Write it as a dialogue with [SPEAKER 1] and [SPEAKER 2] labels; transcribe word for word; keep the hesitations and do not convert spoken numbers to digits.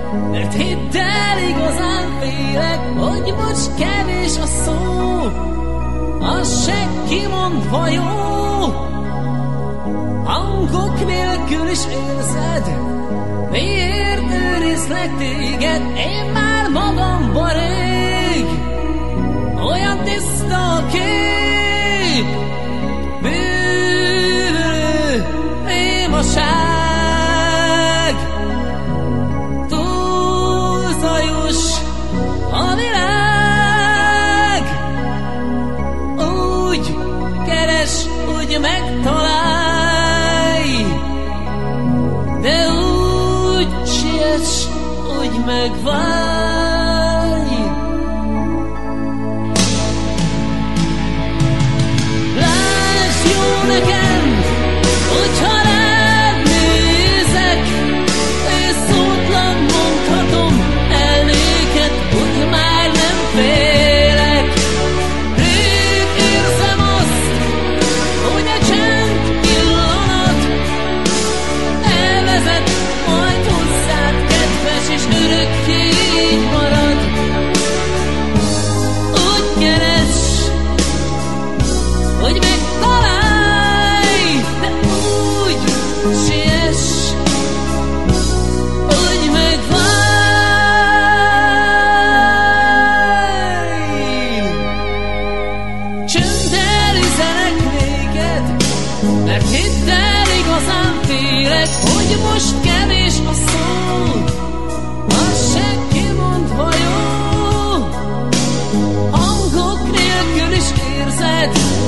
[SPEAKER 1] mert hidd el, igazán félek, hogy most kevés a szó, az se kimondva jó. Hangok nélkül is érzed, miért őrizlek téged, én már magamba rég. Olyan tiszta a kép, bűvölő némaság, túl zajos a világ. Úgy keres, úgy megtalálj, de úgy siess, úgy megválj. Nekem, hogyha rád nézek, és szótlan mondhatom el néked, hogy már nem félek. Rég érzem azt, hogy a csend pillanat elvezet majd hozzád, kedves, és örökké így marad. Úgy keres, hogy megtalálj, mert hidd el, igazán félek, hogy most kevés a szó, az se kimondva jó. Hangok nélkül is érzed,